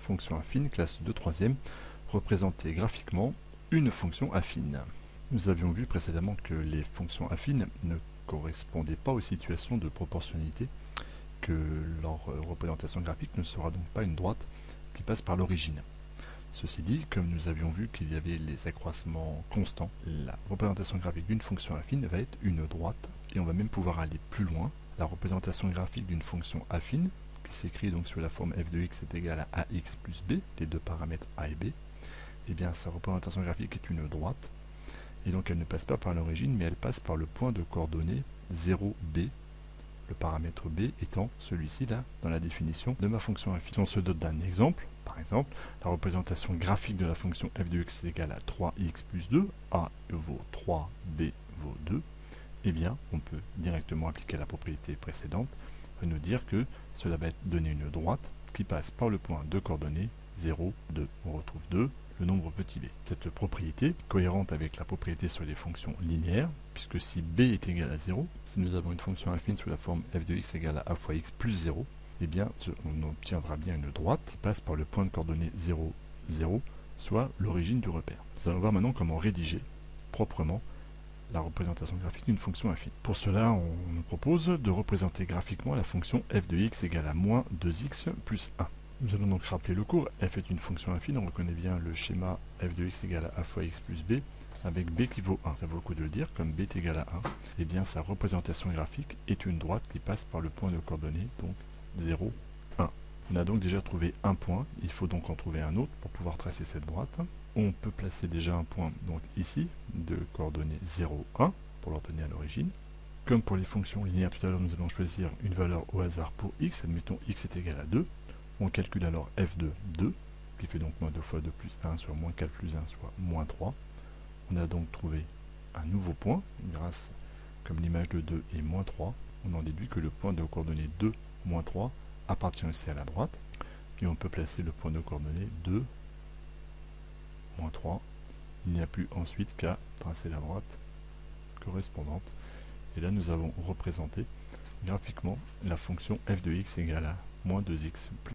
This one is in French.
fonction affine, classe de troisième, représenter graphiquement une fonction affine. Nous avions vu précédemment que les fonctions affines ne correspondaient pas aux situations de proportionnalité, que leur représentation graphique ne sera donc pas une droite qui passe par l'origine. Ceci dit, comme nous avions vu qu'il y avait les accroissements constants, la représentation graphique d'une fonction affine va être une droite, et on va même pouvoir aller plus loin. La représentation graphique d'une fonction affine, qui s'écrit donc sur la forme f de x est égal à ax plus b, les deux paramètres a et b, et bien sa représentation graphique est une droite, et donc elle ne passe pas par l'origine, mais elle passe par le point de coordonnées 0b, le paramètre b étant celui-ci là, dans la définition de ma fonction affine. Si on se dote d'un exemple, par exemple, la représentation graphique de la fonction f de x est égale à 3x plus 2, a vaut 3, b vaut 2, eh bien, on peut directement appliquer la propriété précédente et nous dire que cela va donner une droite qui passe par le point de coordonnées 0, 2. On retrouve 2, le nombre petit b. Cette propriété est cohérente avec la propriété sur les fonctions linéaires, puisque si b est égal à 0, si nous avons une fonction affine sous la forme f de x égale à a fois x plus 0, eh bien, on obtiendra bien une droite qui passe par le point de coordonnées 0, 0, soit l'origine du repère. Nous allons voir maintenant comment rédiger proprement la représentation graphique d'une fonction affine. Pour cela, on nous propose de représenter graphiquement la fonction f de x égale à moins 2x plus 1. Nous allons donc rappeler le cours. F est une fonction affine, on reconnaît bien le schéma f de x égale à a fois x plus b, avec b qui vaut 1. Ça vaut le coup de le dire, comme b est égal à 1, et bien sa représentation graphique est une droite qui passe par le point de coordonnées, donc 0, 1. On a donc déjà trouvé un point, il faut donc en trouver un autre pour pouvoir tracer cette droite. On peut placer déjà un point donc ici, de coordonnées 0, 1, pour leur donner à l'origine. Comme pour les fonctions linéaires tout à l'heure, nous allons choisir une valeur au hasard pour x, admettons x est égal à 2. On calcule alors f de 2, qui fait donc moins 2 fois 2 plus 1 sur moins 4 plus 1 soit moins 3. On a donc trouvé un nouveau point, grâce, comme l'image de 2 est moins 3, on en déduit que le point de coordonnées 2, moins 3 appartient aussi à la droite, et on peut placer le point de coordonnées 2, moins 3. Il n'y a plus ensuite qu'à tracer la droite correspondante. Et là, nous avons représenté graphiquement la fonction f de x égale à moins 2x plus